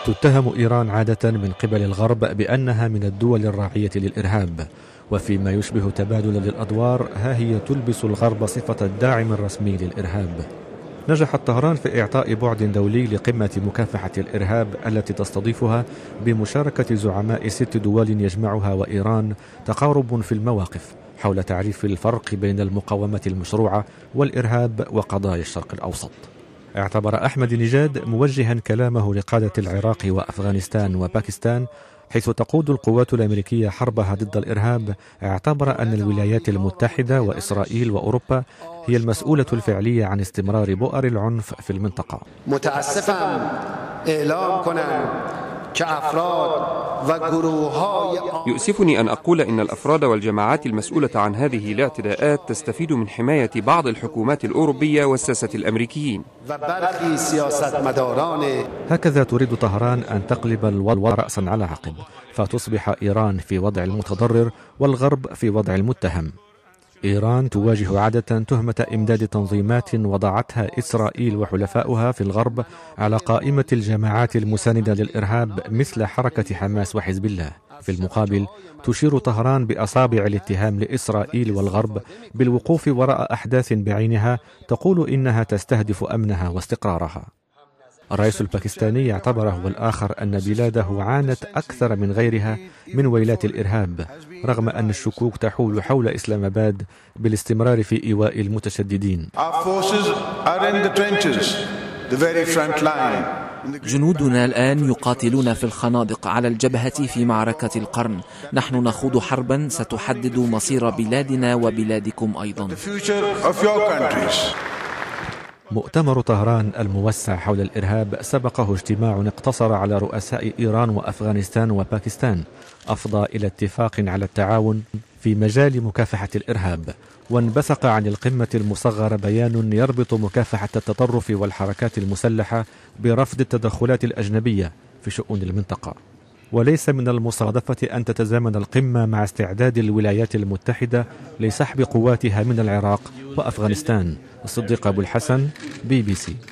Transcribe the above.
تتهم إيران عادة من قبل الغرب بأنها من الدول الراعية للإرهاب، وفيما يشبه تبادل للأدوار ها هي تلبس الغرب صفة الداعم الرسمي للإرهاب. نجحت طهران في إعطاء بعد دولي لقمة مكافحة الإرهاب التي تستضيفها بمشاركة زعماء 6 دول يجمعها وإيران تقارب في المواقف حول تعريف الفرق بين المقاومة المشروعة والإرهاب وقضايا الشرق الأوسط. اعتبر أحمد نجاد موجها كلامه لقادة العراق وأفغانستان وباكستان حيث تقود القوات الأمريكية حربها ضد الإرهاب، اعتبر أن الولايات المتحدة وإسرائيل وأوروبا هي المسؤولة الفعلية عن استمرار بؤر العنف في المنطقة. متأسفم إعلام کنم يؤسفني أن أقول إن الأفراد والجماعات المسؤولة عن هذه الاعتداءات تستفيد من حماية بعض الحكومات الأوروبية والساسة الأمريكيين. هكذا تريد طهران أن تقلب الوضع رأسا على عقب، فتصبح إيران في وضع المتضرر والغرب في وضع المتهم. إيران تواجه عادة تهمة إمداد تنظيمات وضعتها إسرائيل وحلفاؤها في الغرب على قائمة الجماعات المساندة للإرهاب مثل حركة حماس وحزب الله. في المقابل تشير طهران بأصابع الاتهام لإسرائيل والغرب بالوقوف وراء أحداث بعينها تقول إنها تستهدف أمنها واستقرارها. الرئيس الباكستاني اعتبر هو الآخر أن بلاده عانت أكثر من غيرها من ويلات الإرهاب، رغم أن الشكوك تحول حول إسلام آباد بالاستمرار في إيواء المتشددين. جنودنا الآن يقاتلون في الخنادق على الجبهة في معركة القرن. نحن نخوض حربا ستحدد مصير بلادنا وبلادكم أيضا. مؤتمر طهران الموسع حول الإرهاب سبقه اجتماع اقتصر على رؤساء إيران وأفغانستان وباكستان أفضى إلى اتفاق على التعاون في مجال مكافحة الإرهاب، وانبثق عن القمة المصغرة بيان يربط مكافحة التطرف والحركات المسلحة برفض التدخلات الأجنبية في شؤون المنطقة. وليس من المصادفة أن تتزامن القمة مع استعداد الولايات المتحدة لسحب قواتها من العراق وأفغانستان. الصديق أبو الحسن، BBC.